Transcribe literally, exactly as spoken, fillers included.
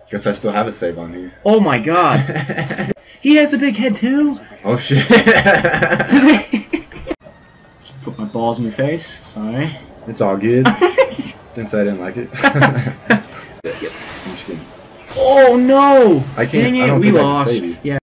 Guess I still have a save on here. Oh my god. He has a big head too. Oh shit. Just put my balls in your face. Sorry. It's all good. Didn't say I didn't like it. I'm just kidding. Oh no! I can't. Dang it, I don't we think I can lost. save you. Yeah.